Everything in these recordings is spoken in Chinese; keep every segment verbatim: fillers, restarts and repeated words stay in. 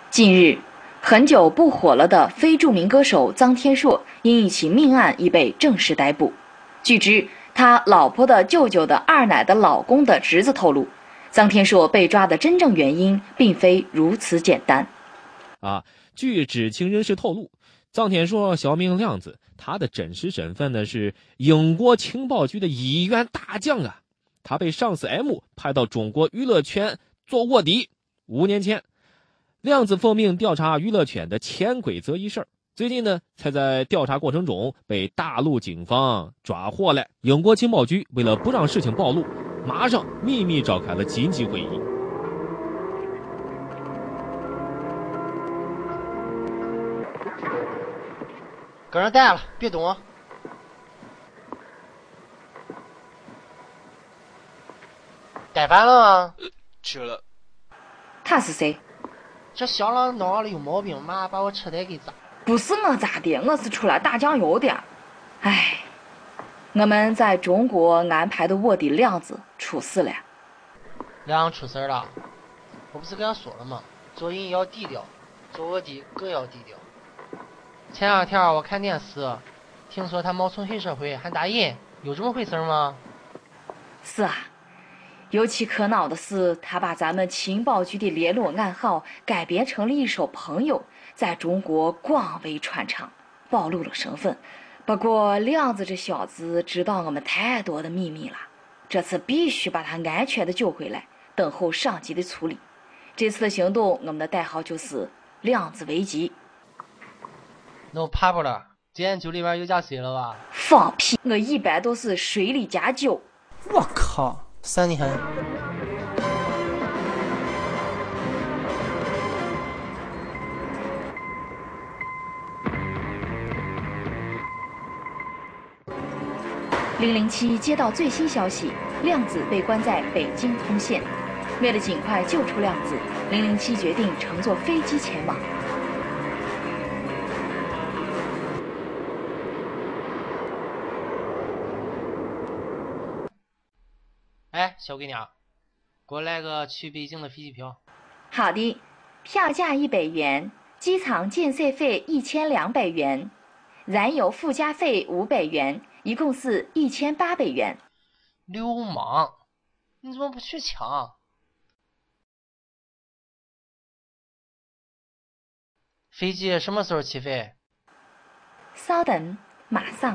近日，很久不火了的非著名歌手臧天朔因一起命案已被正式逮捕。据知，他老婆的舅舅的二奶的老公的侄子透露，臧天朔被抓的真正原因并非如此简单。 啊，据知情人士透露，臧天朔小名亮子，他的真实身份呢是英国情报局的一员大将啊。他被上司 M 派到中国娱乐圈做卧底。五年前，亮子奉命调查娱乐圈的潜规则一事，最近呢才在调查过程中被大陆警方抓获了。英国情报局为了不让事情暴露，马上秘密召开了紧急会议。 搁这待了，别动。带饭了吗？ 吃了。 他是谁？ 这小狼脑里有毛病，妈把我车胎给砸。 不是我砸的，我是出来打酱油的。唉，我们在中国安排的卧底亮子出事了。 亮出事了？我不是跟他说了吗？做人要低调，做卧底更要低调。前两天我看电视，听说他冒充黑社会还打人，有这么回事吗？ 是啊。尤其可恼的是，他把咱们情报局的联络暗号改编成了一首朋友，在中国广为传唱，暴露了身份。不过亮子这小子知道我们太多的秘密了，这次必须把他安全的救回来，等候上级的处理。这次的行动，我们的代号就是亮子危机。 那我怕不了，今天酒里边有加水了吧？ 放屁！我一般都是水里加酒。 我靠！三的很。 零零七接到最新消息，亮子被关在北京通县。为了尽快救出亮子，零零七决定乘坐飞机前往。 哎，小姑娘，给我来个去北京的飞机票。 好的，票价一百元，机场建设费一千两百元，燃油附加费五百元，一共是一千八百元。 流氓，你怎么不去抢？飞机什么时候起飞？ 稍等，马上。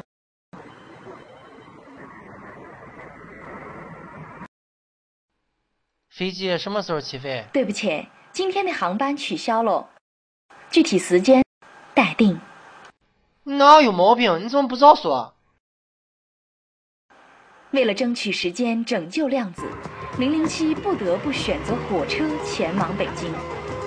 飞机什么时候起飞？ 对不起，今天的航班取消了，具体时间待定。 哪有毛病？你怎么不早说？ 为了争取时间拯救亮子，零零七不得不选择火车前往北京。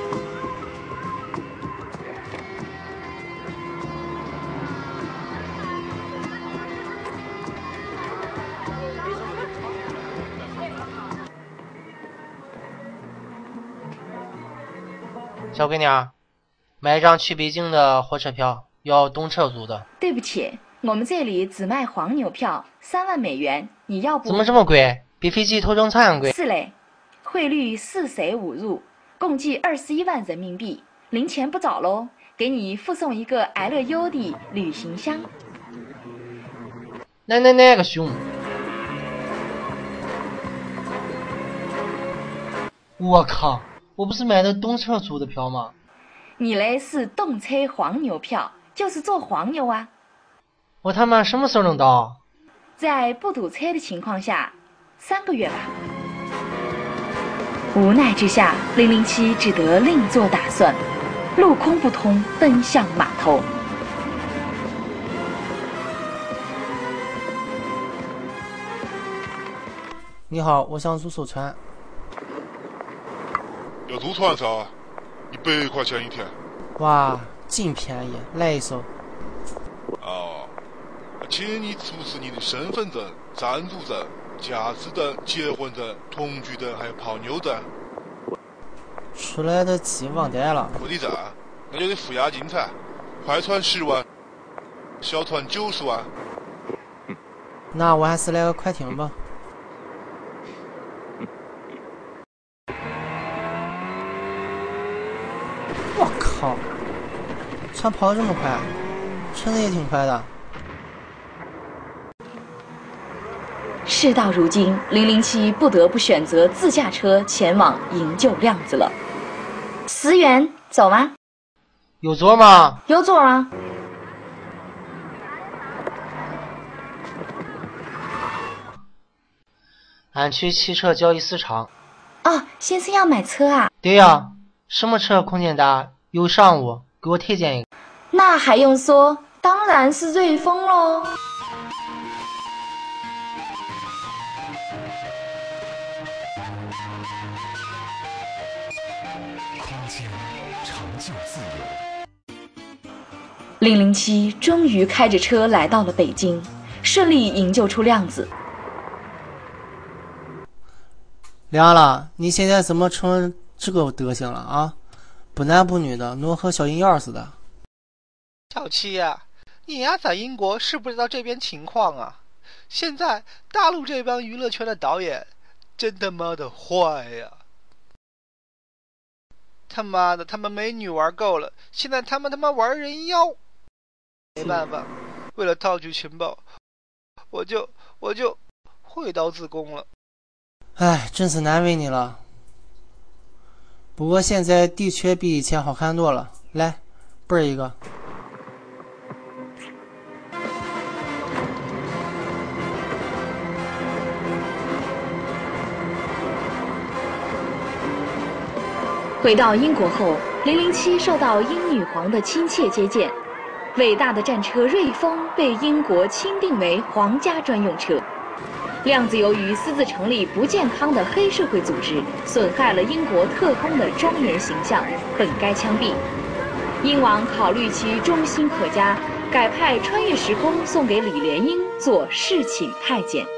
小姑娘，买一张去北京的火车票，要动车租的。 对不起，我们这里只卖黄牛票，三万美元，你要不？ 怎么这么贵？比飞机头等舱还贵。 是嘞，汇率四舍五入，共计二十一万人民币，零钱不找喽，给你附送一个 L U 的旅行箱。 那那那个熊！我靠！我不是买的动车租的票吗？ 你嘞是动车黄牛票，就是坐黄牛啊。 我他妈什么时候能到？ 在不堵车的情况下，三个月吧。无奈之下，零零七只得另做打算，路空不通，奔向码头。 你好，我想租艘船。 要租船噻，一百块钱一天。 哇，真便宜，来一艘。 哦，请你出示你的身份证、暂住证、驾驶证、结婚证、同居证，还有泡妞证。 出来的鸡忘带了。 不得账，那就得付押金噻。快船十万，小船九十万。 那我还是来个快艇吧。我靠，船跑得这么快，沉的也挺快的。 事到如今，零零七不得不选择自驾车前往营救亮子了。思源，走吗？ 有座吗？ 有座啊。 俺去汽车交易市场。 哦，先生要买车啊？ 对呀，什么车空间大又商务，给我推荐一个。 那还用说，当然是瑞风喽。 空间成就自由。 零零七终于开着车来到了北京，顺利营救出亮子。 亮了，你现在怎么成这个德行了啊？不男不女的，弄和小银燕似的。 小七呀、啊，你呀在英国是不知道这边情况啊。现在大陆这帮娱乐圈的导演真他妈的坏呀！他妈的，他们美女玩够了，现在他们他妈玩人妖。没办法，为了套取情报，我就我就挥刀自宫了。 唉，真是难为你了。不过现在的确比以前好看多了。来，啵儿一个。 回到英国后，零零七受到英女皇的亲切接见。伟大的战车瑞风被英国钦定为皇家专用车。亮子由于私自成立不健康的黑社会组织，损害了英国特工的庄严形象，本该枪毙。英王考虑其忠心可嘉，改派穿越时空送给李莲英做侍寝太监。